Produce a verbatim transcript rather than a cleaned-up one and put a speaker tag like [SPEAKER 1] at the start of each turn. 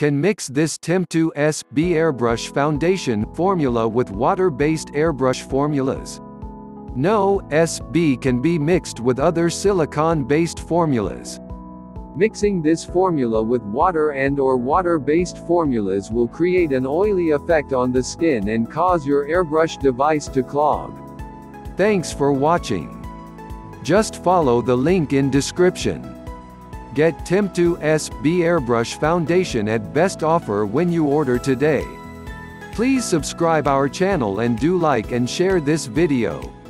[SPEAKER 1] can mix this Temptu S B Airbrush Foundation formula with water-based airbrush formulas? No, S B can be mixed with other silicone-based formulas. Mixing this formula with water and or water-based formulas will create an oily effect on the skin and cause your airbrush device to clog. Thanks for watching. Just follow the link in description. Get Temptu S B Airbrush Foundation at best offer when you order today. Please subscribe our channel and do like and share this video.